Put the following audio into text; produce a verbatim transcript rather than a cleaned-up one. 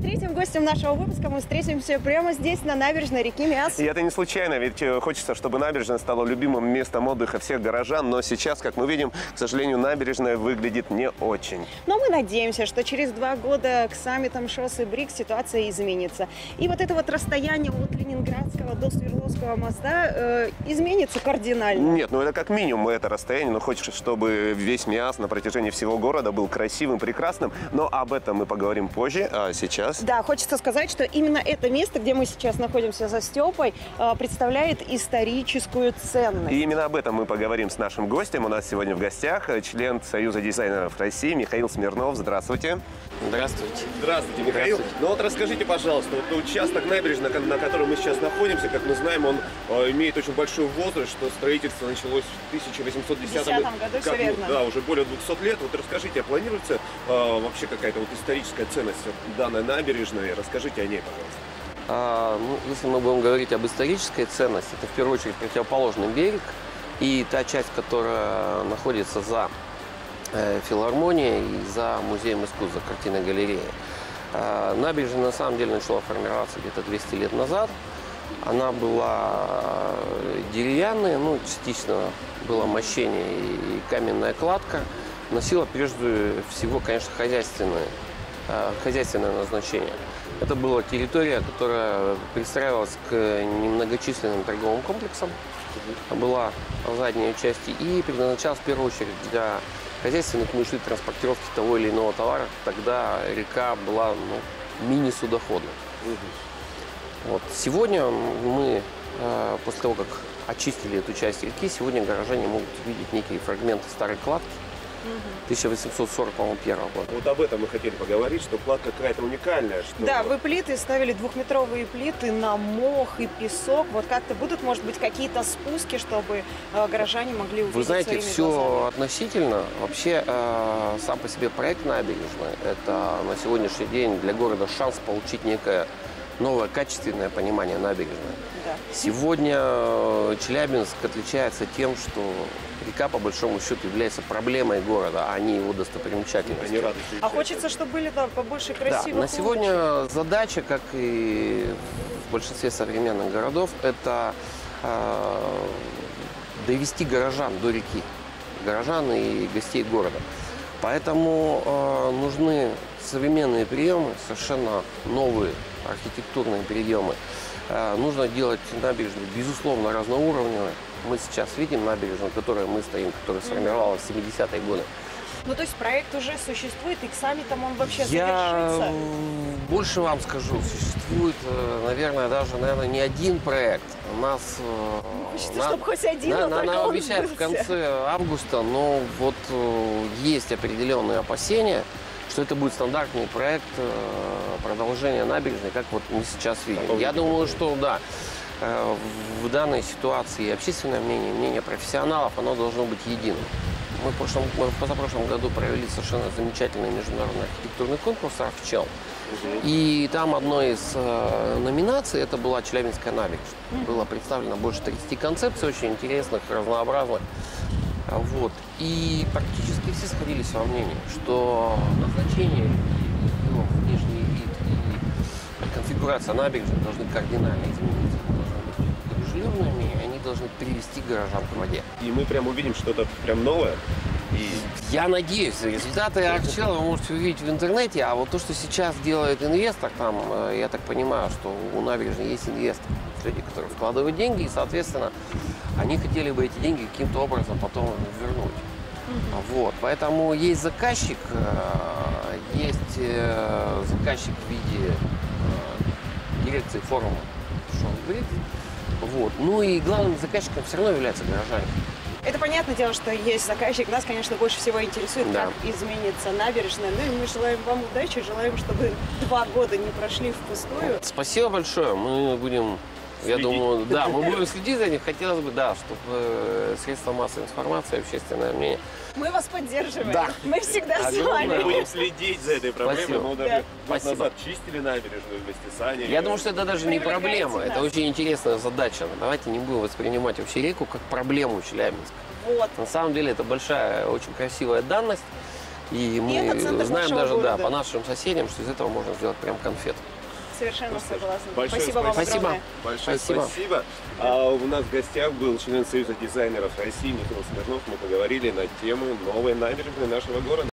третьим гостем нашего выпуска мы встретимся прямо здесь, на набережной реки Миас. И это не случайно, ведь хочется, чтобы набережная стала любимым местом отдыха всех горожан, но сейчас, как мы видим, к сожалению, набережная выглядит не очень. Но мы надеемся, что через два года к саммитам ШОС и БРИКС ситуация изменится. И вот это вот расстояние от Ленинградского до Свердловского моста э, изменится кардинально. Нет, ну это как минимум это расстояние, но хочешь, чтобы весь Миас на протяжении всего города был красивым, прекрасным, но об этом мы поговорим позже, а сейчас... Да, хочется сказать, что именно это место, где мы сейчас находимся за Степой, представляет историческую ценность. И именно об этом мы поговорим с нашим гостем. У нас сегодня в гостях член Союза дизайнеров России Михаил Смирнов. Здравствуйте. Здравствуйте. Здравствуйте, Михаил. Здравствуйте. Ну вот расскажите, пожалуйста, вот участок набережной, на котором мы сейчас находимся, как мы знаем, он э, имеет очень большой возраст, что строительство началось в тысяча восемьсот десятом году, как, все верно. Да, уже более двухсот лет. Вот расскажите, а планируется э, вообще какая-то вот историческая ценность данной набережной? Расскажите о ней, пожалуйста. А, ну, если мы будем говорить об исторической ценности, это в первую очередь противоположный берег и та часть, которая находится за э, филармонией и за музеем искусств, за картинной галереей. А, набережная на самом деле начала формироваться где-то двести лет назад. Она была деревянная, ну, частично было мощение и каменная кладка. Носила прежде всего, конечно, хозяйственное, хозяйственное назначение. Это была территория, которая пристраивалась к немногочисленным торговым комплексам, была в задней части и предназначалась в первую очередь для хозяйственных нужд и транспортировки того или иного товара. Тогда река была, ну, мини-судоходной. Вот. Сегодня мы, после того, как очистили эту часть реки, сегодня горожане могут увидеть некие фрагменты старой кладки тысяча восемьсот сорок первого года. Вот об этом мы хотели поговорить, что кладка какая-то уникальная. Что... Да, вы плиты ставили двухметровые плиты на мох и песок. Вот как-то будут, может быть, какие-то спуски, чтобы э, горожане могли увидеть. Вы знаете, своими все глазами. Относительно. Вообще, э, сам по себе проект набережной – это на сегодняшний день для города шанс получить некое новое качественное понимание набережной. Да. Сегодня Челябинск отличается тем, что река, по большому счету, является проблемой города, а не его достопримечательностью. А хочется, чтобы были, да, побольше красивых. Да, на сегодня задача, как и в большинстве современных городов, это э, довести горожан до реки, горожан и гостей города. Поэтому э, нужны современные приемы, совершенно новые архитектурные приемы. Э, нужно делать набережную, безусловно, разноуровневой. Мы сейчас видим набережную, в которой мы стоим, которая сформировалась в семидесятые годы. Ну, то есть проект уже существует, и к саммитам он вообще Я завершится? больше вам скажу, существует, наверное, даже, наверное, не один проект. У нас... Хочется, на, чтобы хоть один, на, но на, только нам он обещают в сбылся. конце августа, но вот есть определенные опасения, что это будет стандартный проект продолжения набережной, как вот мы сейчас видим. Я думаю, что да, в данной ситуации общественное мнение, мнение профессионалов, оно должно быть единым. Мы в, прошлом, мы в позапрошлом году провели совершенно замечательный международный архитектурный конкурс «Архчел». И там одной из э, номинаций это была Челябинская набережная. Было представлено больше тридцати концепций, очень интересных, разнообразных. Вот. И практически все сходились во мнении, что назначение, ну, внешний вид и конфигурация набережной должны кардинально измениться. Они должны быть дружелюбными, они должны привести горожан к воде. И мы прям увидим что-то прям новое. И... Я надеюсь, результаты Архчела вы можете увидеть в интернете, а вот то, что сейчас делает инвестор, там, я так понимаю, что у набережной есть инвестор, люди, которые вкладывают деньги, и, соответственно, они хотели бы эти деньги каким-то образом потом вернуть. Mm-hmm. Вот, поэтому есть заказчик, есть заказчик в виде дирекции форума ШОС-БРИКС. Вот. Ну и главным заказчиком все равно являются горожане. Это понятное дело, что есть заказчик. Нас, конечно, больше всего интересует, да. как изменится набережная. Ну и мы желаем вам удачи, желаем, чтобы два года не прошли впустую. Спасибо большое. Мы будем, следить. Я думаю, да, мы будем следить за ним. Хотелось бы, да, чтобы средства массовой информации, общественное мнение. Мы вас поддерживаем. Да. Мы всегда с Огромное. вами. Мы будем следить за этой проблемой. Спасибо. Мы даже Да. год Спасибо. назад чистили набережную вместе с Аней. Я думаю, что это даже не проблема. Привлекайте Это нас. очень интересная задача. Давайте не будем воспринимать вообще реку как проблему Челябинска. Вот. На самом деле это большая, очень красивая данность. И мы это центр знаем нашего даже, города. да, по нашим соседям, что из этого можно сделать прям конфет. Совершенно согласна. Большое Спасибо вам спасибо. огромное. Большое Спасибо. спасибо. А у нас в гостях был член Союза дизайнеров России Михаил Смирнов. Мы поговорили на тему новой набережной нашего города.